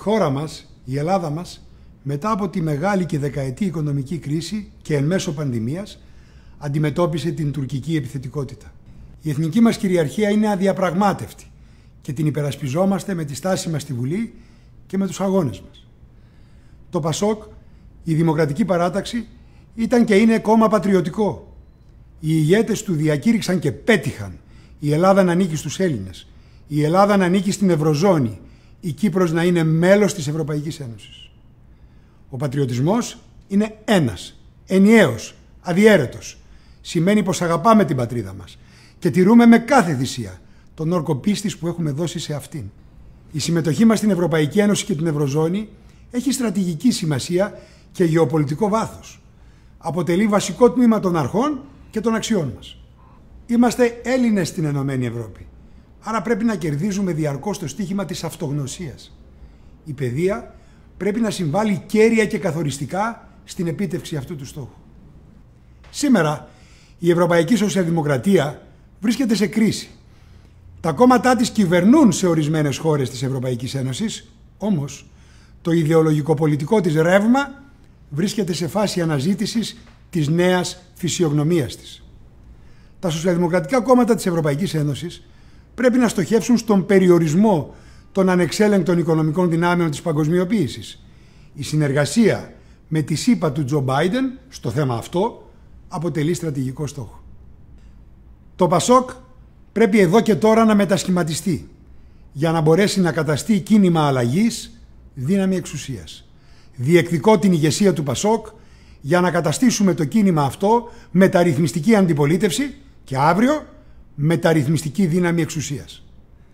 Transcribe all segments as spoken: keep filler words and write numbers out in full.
χώρα μας, η Ελλάδα μας, μετά από τη μεγάλη και δεκαετή οικονομική κρίση και εν μέσω πανδημίας, αντιμετώπισε την τουρκική επιθετικότητα. Η εθνική μας κυριαρχία είναι αδιαπραγμάτευτη και την υπερασπιζόμαστε με τη στάση μας στη Βουλή και με τους αγώνες μας. Το ΠΑΣΟΚ, η Δημοκρατική Παράταξη, ήταν και είναι κόμμα πατριωτικό. Οι ηγέτες του διακήρυξαν και πέτυχαν η Ελλάδα να ανήκει στους Έλληνες, η Ελλάδα να ανήκει στην Ευρωζώνη, η Κύπρος να είναι μέλος της Ευρωπαϊκής Ένωσης. Ο πατριωτισμός είναι ένας, ενιαίος, αδιέρετος. Σημαίνει πως αγαπάμε την πατρίδα μας και τηρούμε με κάθε θυσία τον όρκο πίστης που έχουμε δώσει σε αυτήν. Η συμμετοχή μας στην Ευρωπαϊκή Ένωση και την Ευρωζώνη έχει στρατηγική σημασία και γεωπολιτικό βάθος. Αποτελεί βασικό τμήμα των αρχών και των αξιών μας. Είμαστε Έλληνες στην Ενωμένη Ευρώπη, άρα πρέπει να κερδίζουμε διαρκώς το στίχημα της αυτογνωσίας. Η παιδεία πρέπει να συμβάλλει κέρια και καθοριστικά στην επίτευξη αυτού του στόχου. Σήμερα η Ευρωπαϊκή Σοσιαλδημοκρατία βρίσκεται σε κρίση. Τα κόμματά της κυβερνούν σε ορισμένες χώρες της Ευρωπαϊκής Ένωσης, όμως το ιδεολογικό-πολιτικό της ρεύμα βρίσκεται σε φάση αναζήτησης της νέας φυσιογνωμίας της. Τα σοσιαλδημοκρατικά κόμματα της Ευρωπαϊκής Ένωσης πρέπει να στοχεύσουν στον περιορισμό των ανεξέλεγκτων οικονομικών δυνάμεων της παγκοσμιοποίησης. Η συνεργασία με τη ΣΥΠΑ του Τζο Μπάιντεν στο θέμα αυτό αποτελεί στρατηγικό στόχο. Το ΠΑΣΟΚ πρέπει εδώ και τώρα να μετασχηματιστεί για να μπορέσει να καταστεί κίνημα αλλαγής δύναμη εξουσίας. Διεκδικώ την ηγεσία του ΠΑΣΟΚ για να καταστήσουμε το κίνημα αυτό μεταρρυθμιστική αντιπολίτευση και αύριο μεταρρυθμιστική δύναμη εξουσίας.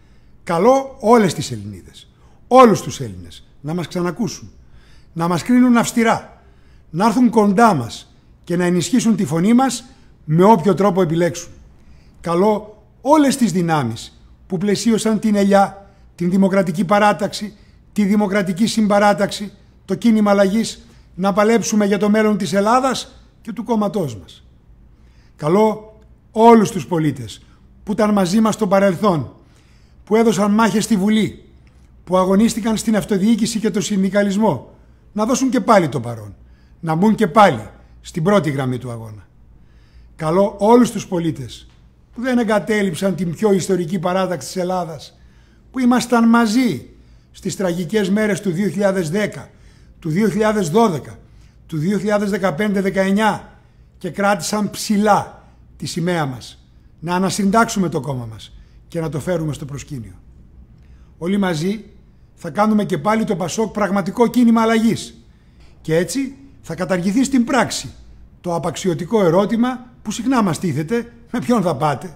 Καλώ όλες τις Ελληνίδες, όλους τους Έλληνες να μας ξανακούσουν, να μας κρίνουν αυστηρά, να έρθουν κοντά μας και να ενισχύσουν τη φωνή μας με όποιο τρόπο επιλέξουν. Καλώ όλες τις δυνάμεις που πλαισίωσαν την Ελιά, την Δημοκρατική Παράταξη, τη Δημοκρατική Συμπαράταξη, το κίνημα αλλαγής να παλέψουμε για το μέλλον της Ελλάδας και του κόμματός μας. Καλώ όλους τους πολίτες που ήταν μαζί μας στο παρελθόν, που έδωσαν μάχες στη Βουλή, που αγωνίστηκαν στην αυτοδιοίκηση και το συνδικαλισμό, να δώσουν και πάλι το παρόν, να μπουν και πάλι στην πρώτη γραμμή του αγώνα. Καλώ όλους τους πολίτες που δεν εγκατέλειψαν την πιο ιστορική παράταξη της Ελλάδας, που ήμασταν μαζί στις τραγικές μέρες του δύο χιλιάδες δέκα, του δύο χιλιάδες δώδεκα, του δύο χιλιάδες δεκαπέντε δεκαεννιά και κράτησαν ψηλά τη σημαία μας, να ανασυντάξουμε το κόμμα μας και να το φέρουμε στο προσκήνιο. Όλοι μαζί θα κάνουμε και πάλι το ΠΑΣΟΚ πραγματικό κίνημα αλλαγής και έτσι θα καταργηθεί στην πράξη το απαξιωτικό ερώτημα που συχνά μας τίθεται: με ποιον θα πάτε?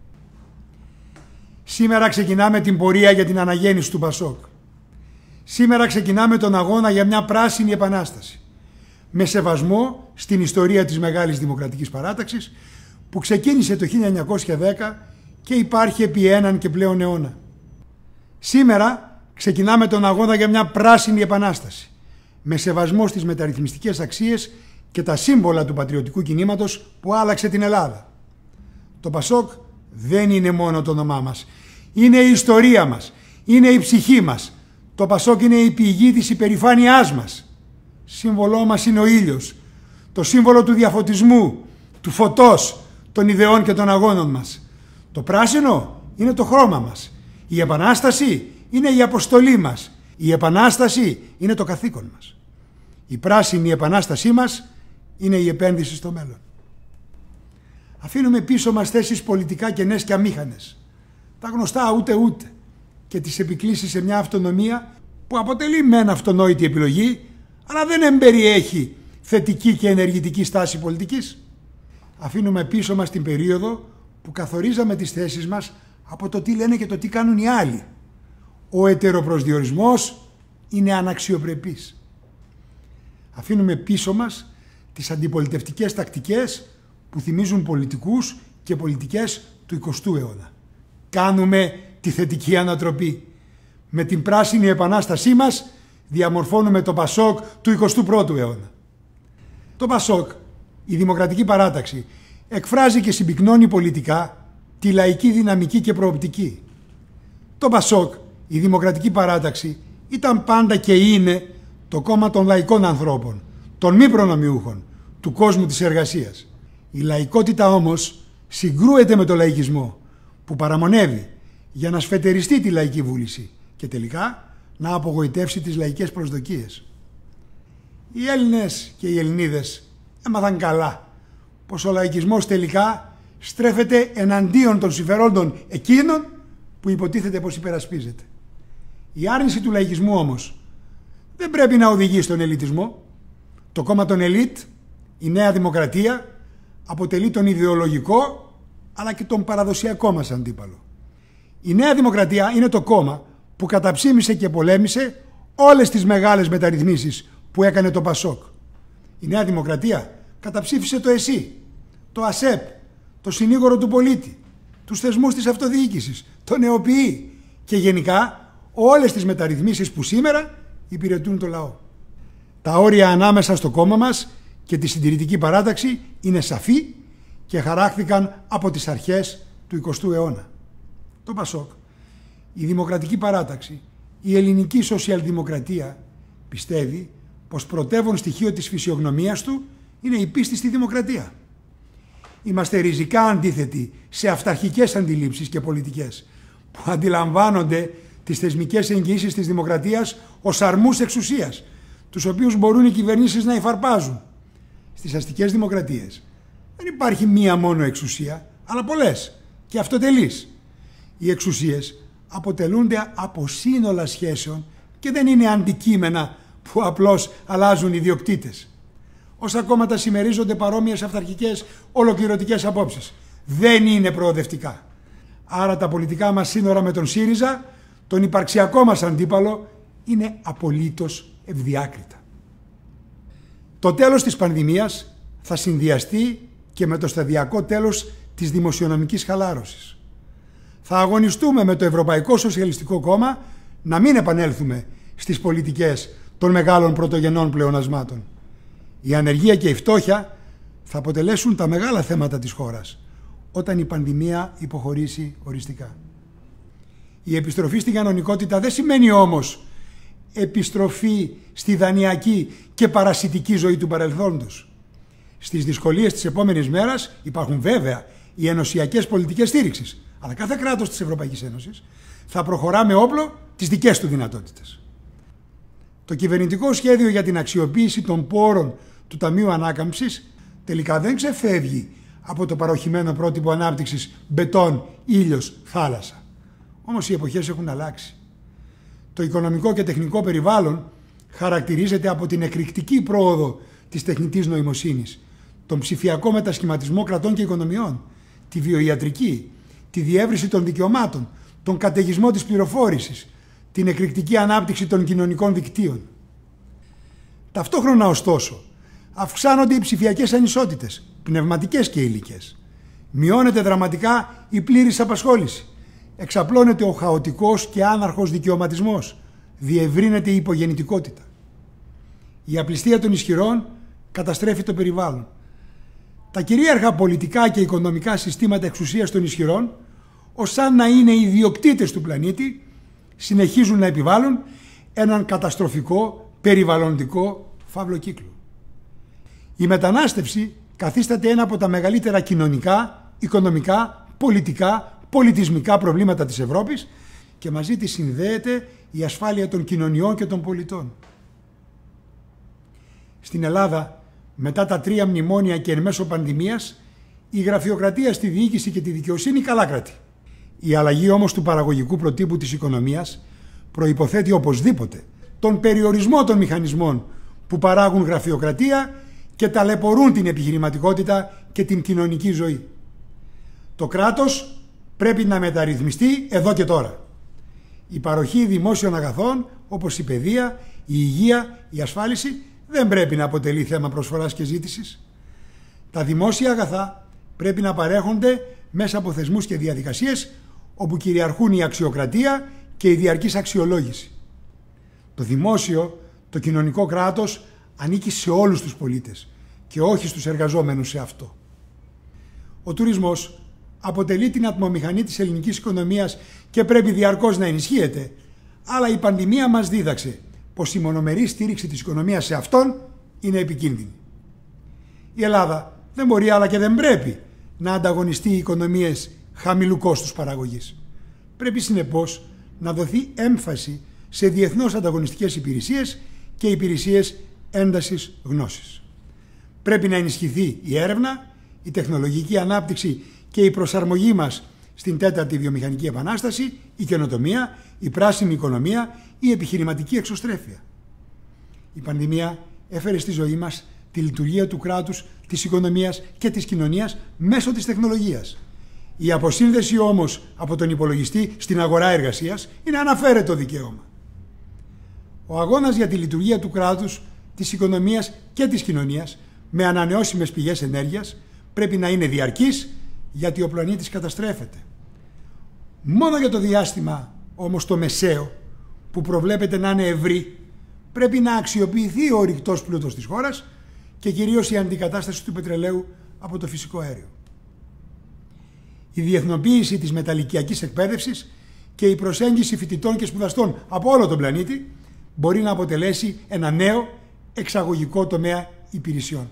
Σήμερα ξεκινάμε την πορεία για την αναγέννηση του ΠΑΣΟΚ. Σήμερα ξεκινάμε τον αγώνα για μια πράσινη επανάσταση, με σεβασμό στην ιστορία της Μεγάλης Δημοκρατικής Παράταξης που ξεκίνησε το χίλια εννιακόσια δέκα και υπάρχει επί έναν και πλέον αιώνα. Σήμερα ξεκινάμε τον αγώνα για μια πράσινη επανάσταση, με σεβασμό στις μεταρρυθμιστικές αξίες και τα σύμβολα του πατριωτικού κινήματος που άλλαξε την Ελλάδα. Το ΠΑΣΟΚ δεν είναι μόνο το όνομά μας, είναι η ιστορία μας, είναι η ψυχή μας. Το ΠΑΣΟΚ είναι η πηγή της υπερηφάνειάς μας. Σύμβολό μας είναι ο ήλιος, το σύμβολο του διαφωτισμού, του φωτός, των ιδεών και των αγώνων μας. Το πράσινο είναι το χρώμα μας. Η Επανάσταση είναι η αποστολή μας. Η Επανάσταση είναι το καθήκον μας. Η πράσινη Επανάστασή μας είναι η επένδυση στο μέλλον. Αφήνουμε πίσω μας θέσεις πολιτικά κενές και αμήχανες, τα γνωστά ούτε ούτε, και τις επικλήσεις σε μια αυτονομία που αποτελεί μεν αυτονόητη επιλογή, αλλά δεν εμπεριέχει θετική και ενεργητική στάση πολιτικής. Αφήνουμε πίσω μας την περίοδο που καθορίζαμε τις θέσεις μας από το τι λένε και το τι κάνουν οι άλλοι. Ο ετεροπροσδιορισμός είναι αναξιοπρεπής. Αφήνουμε πίσω μας τις αντιπολιτευτικές τακτικές που θυμίζουν πολιτικούς και πολιτικές του εικοστού αιώνα. Κάνουμε τη θετική ανατροπή. Με την πράσινη επανάστασή μας διαμορφώνουμε το ΠΑΣΟΚ του εικοστού πρώτου αιώνα. Το ΠΑΣΟΚ, η Δημοκρατική Παράταξη, εκφράζει και συμπυκνώνει πολιτικά τη λαϊκή δυναμική και προοπτική. Το ΠΑΣΟΚ, η Δημοκρατική Παράταξη, ήταν πάντα και είναι το κόμμα των λαϊκών ανθρώπων, των μη προνομιούχων, του κόσμου της εργασίας. Η λαϊκότητα όμως συγκρούεται με το λαϊκισμό που παραμονεύει για να σφετεριστεί τη λαϊκή βούληση και τελικά να απογοητεύσει τις λαϊκές προσδοκίες. Οι Έλληνες και οι Ελληνίδες έμαθαν καλά πως ο λαϊκισμός τελικά στρέφεται εναντίον των συμφερόντων εκείνων που υποτίθεται πως υπερασπίζεται. Η άρνηση του λαϊκισμού όμως δεν πρέπει να οδηγεί στον ελιτισμό. Το κόμμα των ελίτ, η Νέα Δημοκρατία, αποτελεί τον ιδεολογικό αλλά και τον παραδοσιακό μας αντίπαλο. Η Νέα Δημοκρατία είναι το κόμμα που καταψήμισε και πολέμησε όλες τις μεγάλες μεταρρυθμίσεις που έκανε το Πασόκ. Η Νέα Δημοκρατία καταψήφισε το ΕΣΥ, το ΑΣΕΠ, το συνήγορο του πολίτη, τους θεσμούς της αυτοδιοίκησης, τον ΕΟΠΗ και γενικά όλες τις μεταρρυθμίσεις που σήμερα υπηρετούν το λαό. Τα όρια ανάμεσα στο κόμμα μας και τη συντηρητική παράταξη είναι σαφή και χαράχθηκαν από τις αρχές του εικοστού αιώνα. Το Πασόκ, η Δημοκρατική Παράταξη, η ελληνική σοσιαλδημοκρατία πιστεύει πως πρωτεύον στοιχείο της φυσιογνωμίας του είναι η πίστη στη δημοκρατία. Είμαστε ριζικά αντίθετοι σε αυταρχικές αντιλήψεις και πολιτικές που αντιλαμβάνονται τις θεσμικές εγγυήσεις της δημοκρατίας ως αρμούς εξουσίας, τους οποίους μπορούν οι κυβερνήσεις να υφαρπάζουν. Στις αστικές δημοκρατίες δεν υπάρχει μία μόνο εξουσία, αλλά πολλές και αυτοτελείς. Οι εξουσίες αποτελούνται από σύνολα σχέσεων και δεν είναι αντικείμενα που απλώς αλλάζουν οι ιδιοκτήτες. Όσα κόμματα συμμερίζονται παρόμοιες αυταρχικές ολοκληρωτικές απόψεις δεν είναι προοδευτικά. Άρα τα πολιτικά μας σύνορα με τον ΣΥΡΙΖΑ, τον υπαρξιακό μας αντίπαλο, είναι απολύτως ευδιάκριτα. Το τέλος της πανδημίας θα συνδυαστεί και με το σταδιακό τέλος της δημοσιονομικής χαλάρωσης. Θα αγωνιστούμε με το Ευρωπαϊκό Σοσιαλιστικό Κόμμα να μην επανέλθουμε στις πολιτικές των μεγάλων πρωτογενών πλεονασμάτων. Η ανεργία και η φτώχεια θα αποτελέσουν τα μεγάλα θέματα της χώρας όταν η πανδημία υποχωρήσει οριστικά. Η επιστροφή στην κανονικότητα δεν σημαίνει όμως επιστροφή στη δανειακή και παρασιτική ζωή του παρελθόντος. Στις δυσκολίες της επόμενης μέρας υπάρχουν βέβαια οι ενωσιακές πολιτικές στήριξης, αλλά κάθε κράτος της Ευρωπαϊκής Ένωσης θα προχωρά με όπλο τις δικές του δυνατότητες. Το κυβερνητικό σχέδιο για την αξιοποίηση των πόρων του Ταμείου Ανάκαμψης τελικά δεν ξεφεύγει από το παροχημένο πρότυπο ανάπτυξης μπετόν, ήλιος, θάλασσα. Όμως οι εποχές έχουν αλλάξει. Το οικονομικό και τεχνικό περιβάλλον χαρακτηρίζεται από την εκρηκτική πρόοδο της τεχνητής νοημοσύνης, τον ψηφιακό μετασχηματισμό κρατών και οικονομιών, τη βιοιατρική, τη διεύρυνση των δικαιωμάτων, τον καταιγισμό της πληροφόρησης, την εκρηκτική ανάπτυξη των κοινωνικών δικτύων. Ταυτόχρονα, ωστόσο, αυξάνονται οι ψηφιακές ανισότητες, πνευματικές και υλικές. Μειώνεται δραματικά η πλήρης απασχόληση. Εξαπλώνεται ο χαοτικός και άναρχος δικαιωματισμός. Διευρύνεται η υπογεννητικότητα. Η απληστία των ισχυρών καταστρέφει το περιβάλλον. Τα κυρίαρχα πολιτικά και οικονομικά συστήματα εξουσίας των ισχυρών, ως σαν να είναι οι ιδιοκτήτες του πλανήτη, συνεχίζουν να επιβάλλουν έναν καταστροφικό περιβαλλοντικό φαύλο κύκλο. Η μετανάστευση καθίσταται ένα από τα μεγαλύτερα κοινωνικά, οικονομικά, πολιτικά, πολιτισμικά προβλήματα της Ευρώπης και μαζί της συνδέεται η ασφάλεια των κοινωνιών και των πολιτών. Στην Ελλάδα, μετά τα τρία μνημόνια και εν μέσω πανδημίας, η γραφειοκρατία στη διοίκηση και τη δικαιοσύνη καλά κρατεί. Η αλλαγή όμως του παραγωγικού προτύπου της οικονομίας προϋποθέτει οπωσδήποτε τον περιορισμό των μηχανισμών που παράγουν γραφειοκρατία και ταλαιπωρούν την επιχειρηματικότητα και την κοινωνική ζωή. Το κράτος πρέπει να μεταρρυθμιστεί εδώ και τώρα. Η παροχή δημόσιων αγαθών όπως η παιδεία, η υγεία, η ασφάλιση δεν πρέπει να αποτελεί θέμα προσφοράς και ζήτησης. Τα δημόσια αγαθά πρέπει να παρέχονται μέσα από θεσμούς και διαδικασίες όπου κυριαρχούν η αξιοκρατία και η διαρκής αξιολόγηση. Το δημόσιο, το κοινωνικό κράτος ανήκει σε όλους τους πολίτες και όχι στους εργαζόμενους σε αυτό. Ο τουρισμός αποτελεί την ατμομηχανή της ελληνικής οικονομίας και πρέπει διαρκώς να ενισχύεται, αλλά η πανδημία μας δίδαξε πως η μονομερή στήριξη της οικονομίας σε αυτόν είναι επικίνδυνη. Η Ελλάδα δεν μπορεί αλλά και δεν πρέπει να ανταγωνιστεί οι οικονομίες χαμηλού κόστους παραγωγής. Πρέπει συνεπώς να δοθεί έμφαση σε διεθνώς ανταγωνιστικές υπηρεσίες και υπηρεσίες έντασης γνώσης. Πρέπει να ενισχυθεί η έρευνα, η τεχνολογική ανάπτυξη και η προσαρμογή μας στην τέταρτη βιομηχανική επανάσταση, η καινοτομία, η πράσινη οικονομία, η επιχειρηματική εξωστρέφεια. Η πανδημία έφερε στη ζωή μας τη λειτουργία του κράτους, της οικονομίας και της κοινωνίας μέσω της τεχνολογίας. Η αποσύνδεση όμως από τον υπολογιστή στην αγορά εργασίας είναι αναφέρετο δικαίωμα. Ο αγώνας για τη λειτουργία του κράτους, της οικονομίας και της κοινωνίας με ανανεώσιμες πηγές ενέργειας πρέπει να είναι διαρκής, γιατί ο πλανήτης καταστρέφεται. Μόνο για το διάστημα όμως το μεσαίο, που προβλέπεται να είναι ευρύ, πρέπει να αξιοποιηθεί ο ορυκτός πλούτος της χώρας και κυρίως η αντικατάσταση του πετρελαίου από το φυσικό αέριο. Η διεθνοποίηση της μεταλλικιακής εκπαίδευσης και η προσέγγιση φοιτητών και σπουδαστών από όλο τον πλανήτη μπορεί να αποτελέσει ένα νέο εξαγωγικό τομέα υπηρεσιών.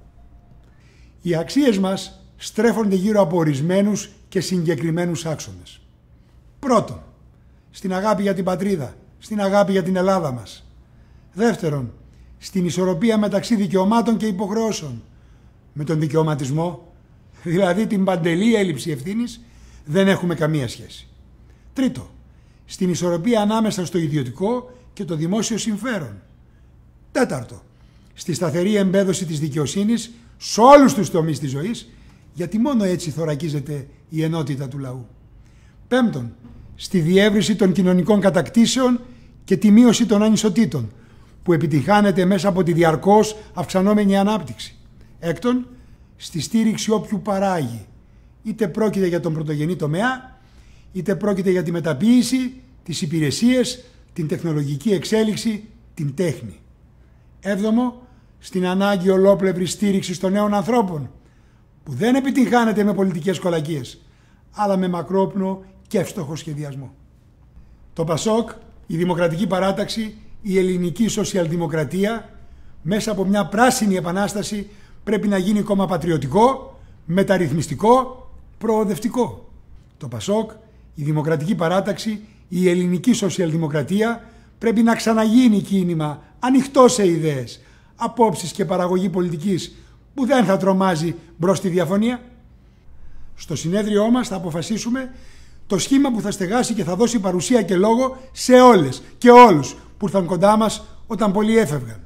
Οι αξίες μας στρέφονται γύρω από ορισμένους και συγκεκριμένους άξονες. Πρώτον, στην αγάπη για την πατρίδα, στην αγάπη για την Ελλάδα μας. Δεύτερον, στην ισορροπία μεταξύ δικαιωμάτων και υποχρεώσεων. Με τον δικαιωματισμό, δηλαδή την παντελή έλλειψη ευθύνης, δεν έχουμε καμία σχέση. Τρίτο, στην ισορροπία ανάμεσα στο ιδιωτικό και το δημόσιο συμφέρον. Τέταρτο, στη σταθερή εμπέδωση της δικαιοσύνης σε όλους τους τομείς της ζωής, γιατί μόνο έτσι θωρακίζεται η ενότητα του λαού. Πέμπτον, στη διεύρυνση των κοινωνικών κατακτήσεων και τη μείωση των ανισοτήτων, που επιτυχάνεται μέσα από τη διαρκώς αυξανόμενη ανάπτυξη. Έκτον, στη στήριξη όποιου παράγει, είτε πρόκειται για τον πρωτογενή τομέα, είτε πρόκειται για τη μεταποίηση, τις υπηρεσίες, την τεχνολογική εξέλιξη, την τέχνη. Έβδομο, στην ανάγκη ολόπλευρης στήριξης των νέων ανθρώπων, που δεν επιτυγχάνεται με πολιτικές κολακίες, αλλά με μακρόπνο και εύστοχο σχεδιασμό. Το ΠΑΣΟΚ, η Δημοκρατική Παράταξη, η Ελληνική Σοσιαλδημοκρατία, μέσα από μια πράσινη επανάσταση, πρέπει να γίνει κόμμα πατριωτικό, μεταρρυθμιστικό, προοδευτικό. Το ΠΑΣΟΚ, η Δημοκρατική Παράταξη, η Ελληνική Σοσιαλδημοκρατία πρέπει να ξαναγίνει κίνημα ανοιχτό σε ιδέες, απόψεις και παραγωγή πολιτικής που δεν θα τρομάζει μπρος στη διαφωνία. Στο συνέδριό μας θα αποφασίσουμε το σχήμα που θα στεγάσει και θα δώσει παρουσία και λόγο σε όλες και όλους που ήρθαν κοντά μας όταν πολλοί έφευγαν.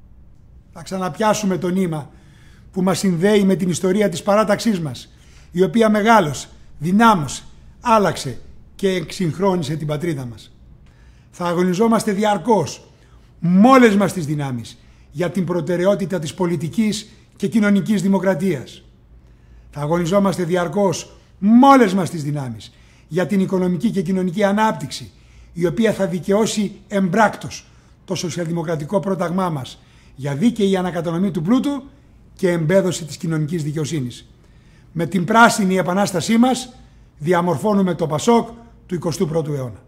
Θα ξαναπιάσουμε το νήμα που μας συνδέει με την ιστορία της παράταξής μας, η οποία μεγάλωσε, δυνάμωσε, άλλαξε και εξυγχρόνισε την πατρίδα μας. Θα αγωνιζόμαστε διαρκώς με όλες μας τις δυνάμεις για την προτεραιότητα της πολιτικής και κοινωνικής δημοκρατίας. Θα αγωνιζόμαστε διαρκώς με όλες μας τις δυνάμεις για την οικονομική και κοινωνική ανάπτυξη, η οποία θα δικαιώσει εμπράκτος το σοσιαλδημοκρατικό πρόταγμά μας για δίκαιη ανακατανομή του πλούτου και εμπέδωση της κοινωνικής δικαιοσύνης. Με την πράσινη επανάστασή μας διαμορφώνουμε το ΠΑΣΟΚ του εικοστού πρώτου αιώνα.